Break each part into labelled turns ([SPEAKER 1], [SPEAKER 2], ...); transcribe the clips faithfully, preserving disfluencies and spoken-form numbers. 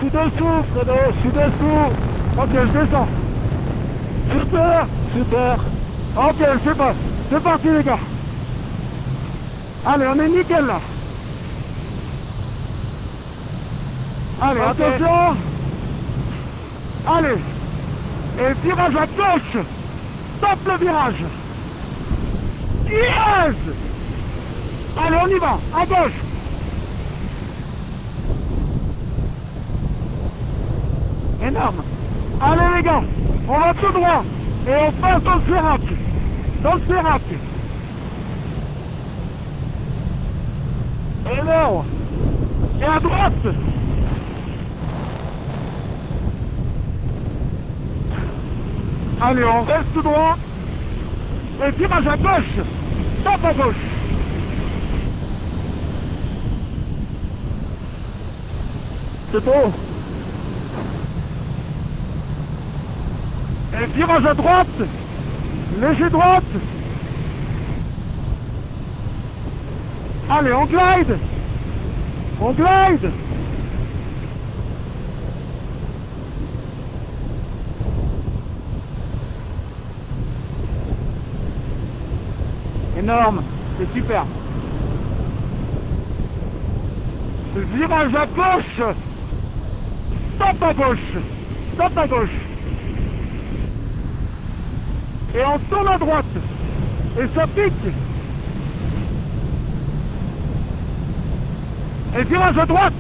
[SPEAKER 1] suis dessous, Fredo, je suis dessous. Ok, je descends. Super, super. Ok, c'est pas. C'est parti les gars. Allez, on est nickel là. Allez, okay. Attention. Allez. Et virage à gauche. Stop le virage. Yes. Allez, on y va. À gauche. Énorme. Allez les gars, on va tout droit. Et on passe dans le Sérac. Dans le Sérac. Énorme. Et à droite. Allez, on reste tout droit. Et virage à gauche. Stop à gauche. C'est beau. Et virage à droite. Léger droite. Allez, on glide. On glide. Énorme, c'est super. Virage à gauche. Stop à gauche. Stop à gauche. Et on tourne à droite. Et ça pique. Et virage à droite.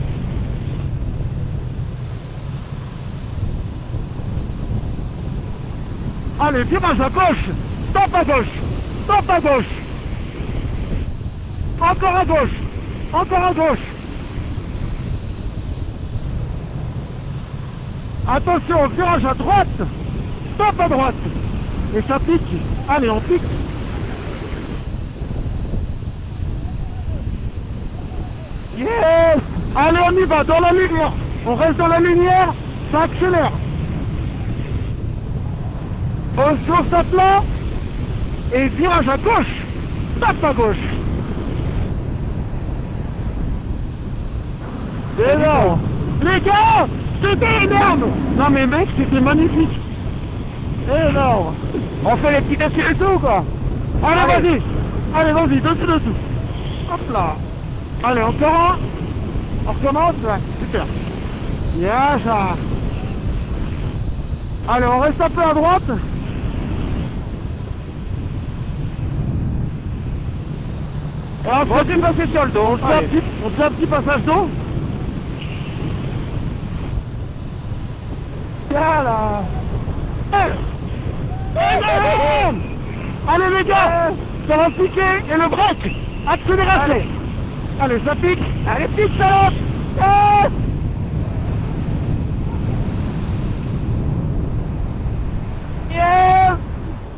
[SPEAKER 1] Allez, virage à gauche. Stop à gauche. Stop à gauche. Encore à gauche. Encore à gauche. Attention, virage à droite. Stop à droite. Et ça pique. Allez, on pique. Yes. Allez, on y va, dans la lumière. On reste dans la lumière, ça accélère. On chauffe à plat. Et virage à gauche. Stop à gauche. Énorme. Les gars, c'était énorme. Non mais mec, c'était magnifique. Énorme. On fait les petits dessus et tout quoi. Allez, allez. vas-y. Allez, vas-y, dessus, dessous. Hop là. Allez, encore un. On recommence, ouais. Super. Yes. Allez, on reste un peu à droite. Et on va passer sur le dos. On fait un petit, on fait un petit passage d'eau. Voilà. Allez les gars, ça va piquer et le break. Accélération. Allez, Allez ça pique. Allez, pique salope. Ah yeah.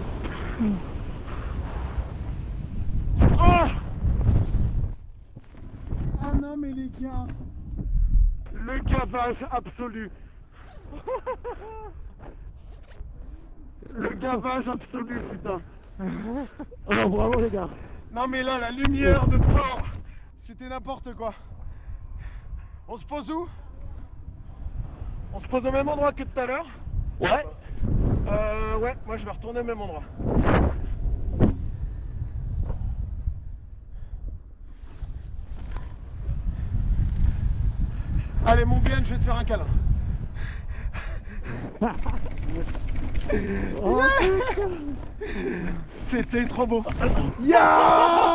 [SPEAKER 1] Oh. Ah non mais les gars, le gavage absolu. Le gavage absolu, putain. Alors bravo les gars.
[SPEAKER 2] Non mais là, la lumière de port, c'était n'importe quoi. On se pose où? On se pose au même endroit que tout à l'heure?
[SPEAKER 1] Ouais.
[SPEAKER 2] Euh, ouais, moi je vais retourner au même endroit. Allez mon bien, je vais te faire un câlin. Oh, c'était trop beau. Yeah.